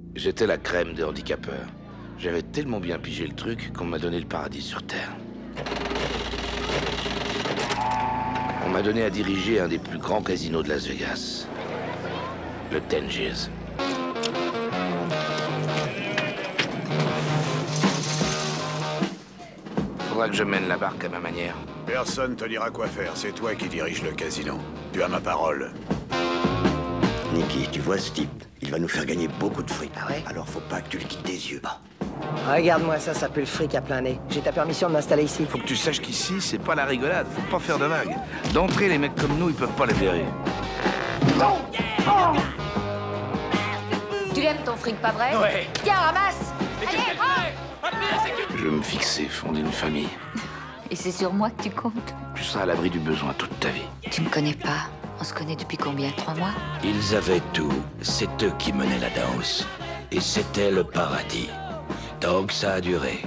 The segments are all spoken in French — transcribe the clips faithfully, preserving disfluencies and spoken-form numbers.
J'étais la crème des handicapeurs. J'avais tellement bien pigé le truc qu'on m'a donné le paradis sur Terre. On m'a donné à diriger un des plus grands casinos de Las Vegas. Le Tangiers. Faudra que je mène la barque à ma manière. Personne te dira quoi faire, c'est toi qui dirige le casino. Tu as ma parole. Nicky, tu vois ce type? Il va nous faire gagner beaucoup de fric. Ah ouais? Alors faut pas que tu le quittes des yeux. Regarde-moi ça, ça pue le fric à plein nez. J'ai ta permission de m'installer ici. Faut que tu saches qu'ici, c'est pas la rigolade. Faut pas faire de vagues. D'entrée, les mecs comme nous, ils peuvent pas les blairer. Tu l'aimes ton fric, pas vrai? Ouais. Tiens, ramasse. Allez, prends. Je veux me fixer, fonder une famille. Et c'est sur moi que tu comptes? Tu seras à l'abri du besoin toute ta vie. Tu me connais pas. On se connaît depuis combien? Trois mois? Ils avaient tout. C'est eux qui menaient la danse. Et c'était le paradis. Donc ça a duré.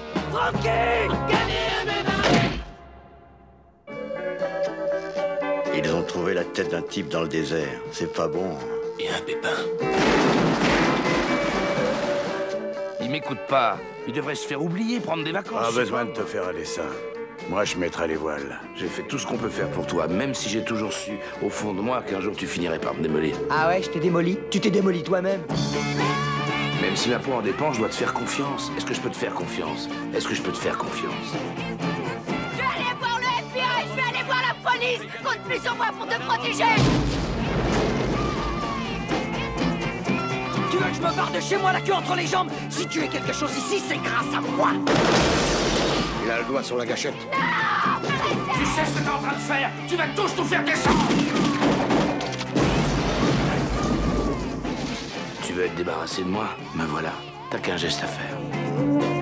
Ils ont trouvé la tête d'un type dans le désert. C'est pas bon. Il y a un pépin. Ils m'écoutent pas. Ils devraient se faire oublier, prendre des vacances. Pas besoin de te faire aller ça. Moi, je mettrai les voiles. J'ai fait tout ce qu'on peut faire pour toi, même si j'ai toujours su, au fond de moi, qu'un jour tu finirais par me démolir. Ah ouais, je t'ai démoli? Tu t'es démoli toi-même? Même si ma peau en dépend, je dois te faire confiance. Est-ce que je peux te faire confiance? Est-ce que je peux te faire confiance? Je vais aller voir le F B I, je vais aller voir la police. Compte plus sur moi pour te protéger. Tu veux que je me barre de chez moi la queue entre les jambes? Si tu es quelque chose ici, c'est grâce à moi. Il a le doigt sur la gâchette. Tu sais ce que t'es en train de faire? Tu vas tous nous faire descendre. Tu veux être débarrassé de moi? Me voilà. T'as qu'un geste à faire.